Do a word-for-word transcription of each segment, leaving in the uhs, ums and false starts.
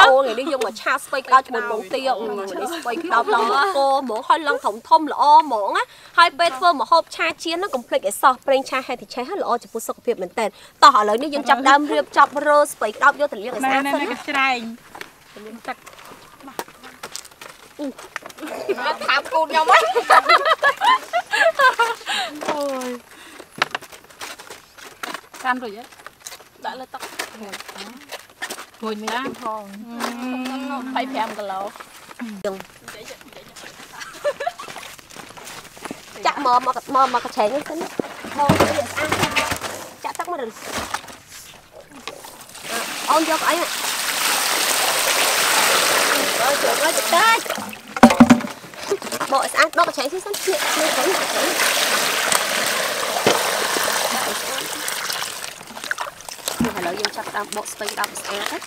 ô ngày đi dùng mà cha spray đau cho mình bóng tiêu đi spray đau đau cô muốn hơi lăng thủng thôm lõ muốn á hai bên phơ mà hộp cha chiến nó complete cái sọ spray cha hay thì cha hết lõ chỉ phụ sức việc mình tên tỏ hỏi lớn đi dùng chập đam riệp chập rơ spray đau vô từ liếc cái này này cái trai thảm cô nhau mất ôi can rồi vậy đã lên tóc ngồi mình ăn thòn phải phèm cái lẩu chặt mò mà mò mà cái chén như thế mò cái gì ăn chặt tóc mà được ôn cho cái này rồi trời ơi trời ơi bộ ăn đâu có chén xí xí xí xí xí phải lợi dụng chặt đam bộ spray đam ăn hết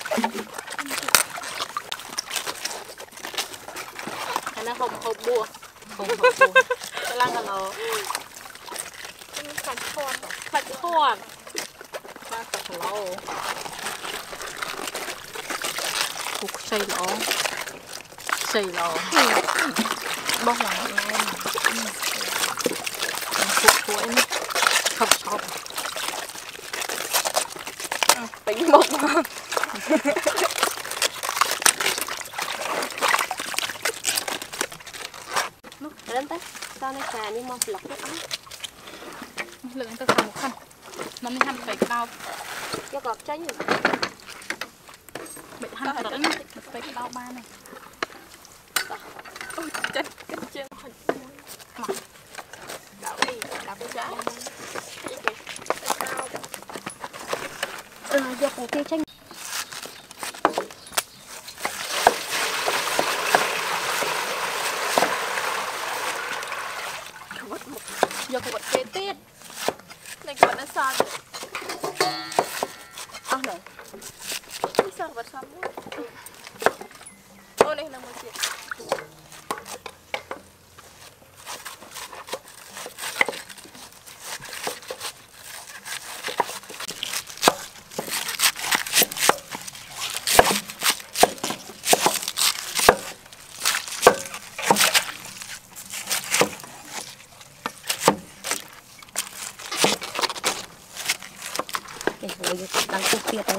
cái nó không hộp bùa không hộp bùa cái lăng là nó khăn thon khăn thon khăn thon lâu cục xây lỗ xây lỗ bóc lại lên cục của em không shop tính một lên tới sao này xà đi mong lọc nước ấm lượng tôi làm một khăn nó mới hăn phải đau cho gọt cháy rồi bị hăn phải phải đau ba này ôi chết cái chân mặt đau đi đau cái giá ờ giờ cùng tiêu tranh giờ cô bật kế tiết này cô bật nó sao ơ này sao bật sao ô này là một chuyện rồi đang cục kia tới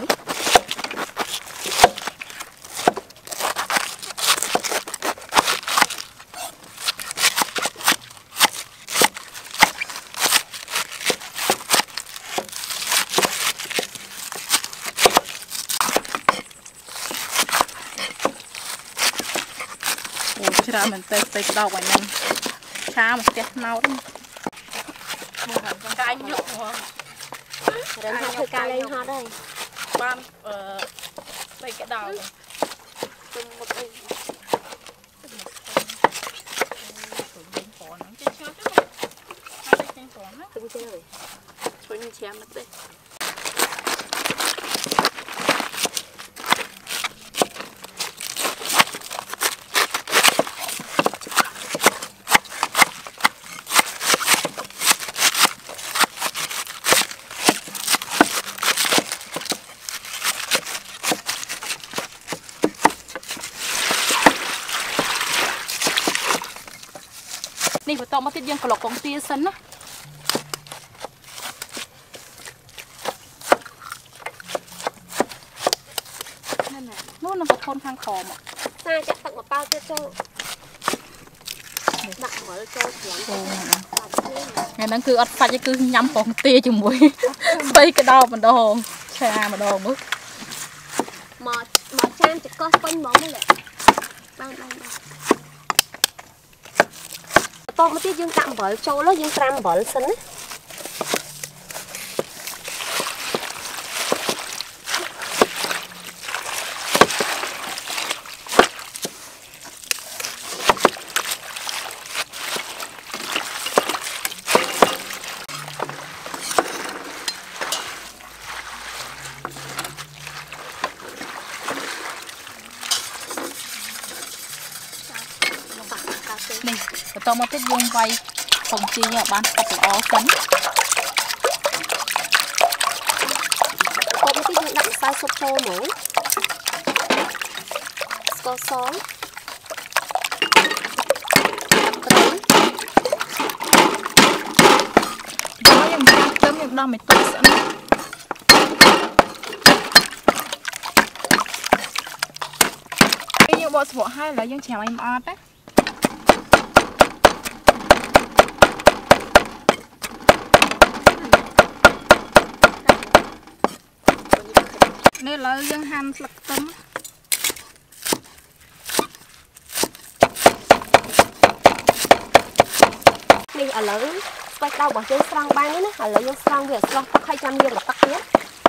ra mình tê tê đau vậy nên cha một cái máu đó cái anh nhục rồi nó hơi ca lên ho đây ban ờ đây cái đầu từng một đây từng chơi thôi mình chém mất đâyนี่พอตอกมาติดยังกรอกของเตี้ยสันนะนั่นแหละนู่นน่ะก็ทนข้างคอมอ่ะ xa chắc tặng một bao cho châu đặt mở châu xuống งั้นนั่นคืออัดไฟจะคือยำของเตี้ยจุ่มบุ้ยไปกระดองมันดองแช่มันดองมึก mà mà chan chỉ có quanh bóng mới lẹ ban ban ban to một tí dương tạm bởi châu nó dương tạm bởi sân á này tôi mới tiếp dùng vay phòng chi nhà bán tập ó phấn có một tí dương đậm sai sốt trâu nữa có xóm có những cái cơm những đau mày tốt sẵn cái những bộ sổ hai là những chèo em ọt đấy nên là dân han lật tấm này ở lỡ quay đau bỏ chân sang bay nữa ở lỡ dân sang việc sang tắc hai trăm miếng là tắc hết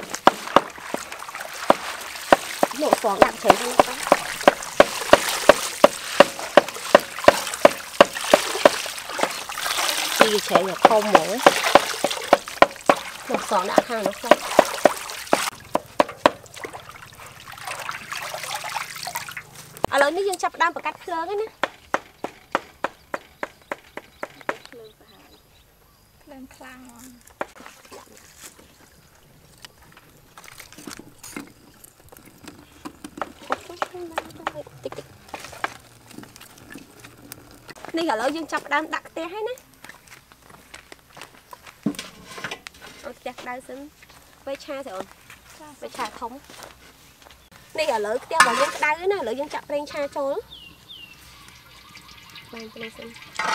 nổ xoắn đạn chảy ra đi chảy là không mỗi nổ xoắn đạn hàng nó không ở lỡនេះយើងចាប់ដើមបង្កាត់ភ្លើងហ្នឹងណាភ្លើងខ្លាំងនេះឥឡូវយើងចាប់ដើមដាក់ខ្ទះហើយណាអត់ខ្ទះក្តៅសិនពេលឆាទៅអូនពេលឆាធំនេះឥឡូវខ្ទះរបស់យើងក្តៅហើយណាឥឡូវយើងចាក់ប្រេងឆាចូលបានប្រេងសិនឥ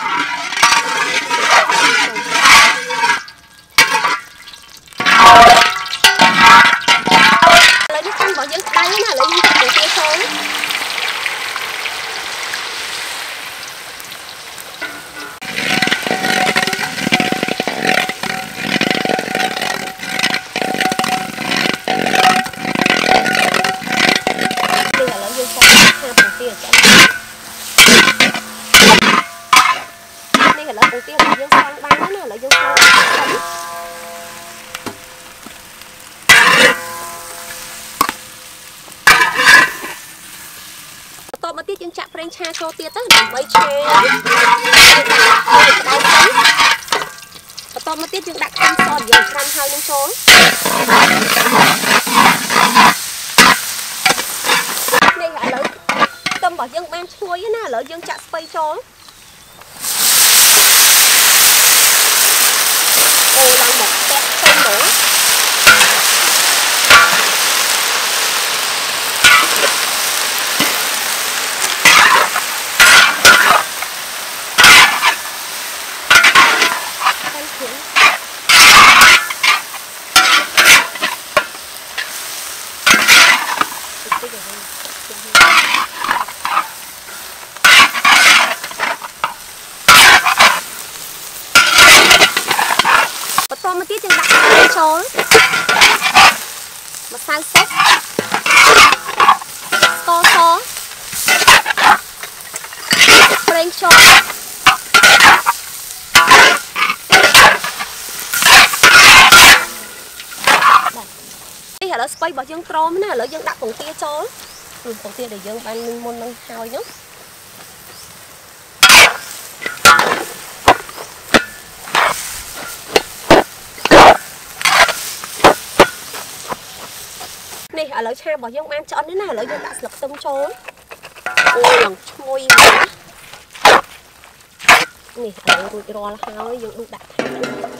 ឡូវនេះខាងរបស់យើងក្តៅហើយណាឥឡូវយើងចាក់ពងទាចូលมาទៀតយើងចាក់ប្រេងឆាចូលទៀតទៅដើម្បីឆាបន្តមកទៀតយើងដាក់ខ្ទឹមសយើងច្រាំហើយនឹងចូលនេះឥឡូវខ្ទឹមរបស់យើងបានឈ្ងុយណាឥឡូវយើងចាក់ស្ពៃចូលអូឡើងមកផ្ទះធំហ្មងបន្តមកទៀតយើងដាក់ចូលម្សៅស៊ុបស្ករសប្រេងខ្យងនេះឥឡូវស្ពៃរបស់យើងក្រមណាឥឡូវយើងដាក់ពងទាចូលពងទាដែលយើងបានមុននឹងហើយនោះនេះឥឡូវឆារបស់យើងបានឆ្អិននេះណាឥឡូវយើងដាក់ស្លឹកខ្ទឹមចូលអូឡើងឈ្ងុយនេះឥឡូវរួចរាល់ហើយយើងដួសដាក់ថា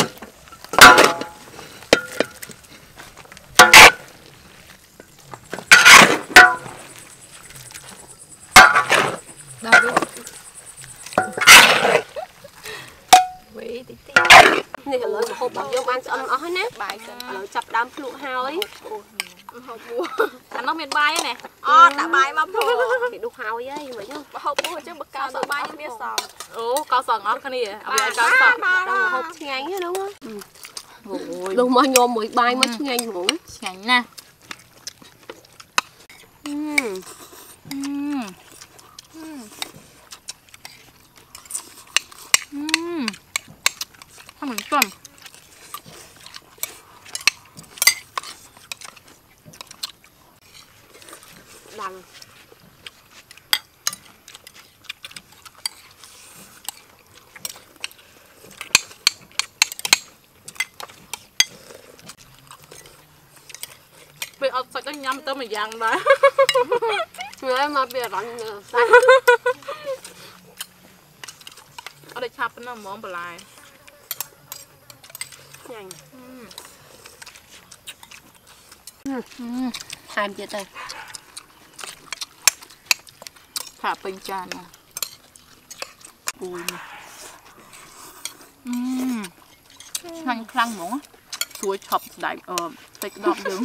ដល់វិញ តិចតិចនេះឥឡូវហូបរបស់យើងបានឆ្អិនអស់ហើយណាបាយសិនឥឡូវចាប់ដើមភ្លក់ហើយហូបពោះអានោះមានបាយហ្នឹងអត់ដាក់បាយមកពោះគេដុសហើយហីមិនហ្នឹងហូបពោះអញ្ចឹងបើកោសបាយមានសងអូកោសងអស់គ្នាឲ្យវាកោសដល់ហូបឆ្ងាញ់ហ្នឹងអូយដុសមកញោមមួយបាយមកឆ្ងាញ់ហ្មងឆ្ងាញ់ណាស់អឺអឺអឺមិនต้มดังไปเอาใส่ก็ยำต้มอีกอย่างได้ Người mà bia rắn ở đây chắp nó món bờ lai nhanh hai em chết đây thả bình tràn nè ui khăn khăn mỏng chuối chọc đại ờ tịch đọt đứng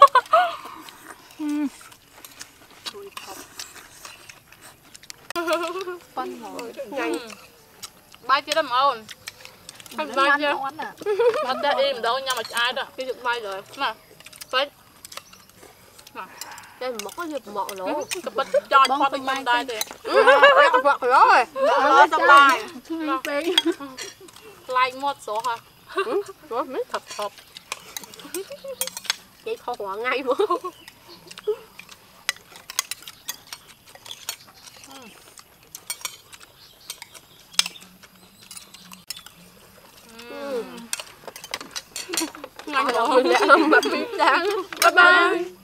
con mồi nhanh bay chưa đâm ôn không bay chưa nó đã im đâu nhưng mà ai đó cái được bay rồi nè phải đây một cái dịp mọ lỗ cái bịch cho con bên bên đây thì vợ rồi nó sắp bay like một số hả rồi mấy thật thật vậy kho quả ngay mà ngon rồi lẽ lắm mà biết đáng bye bye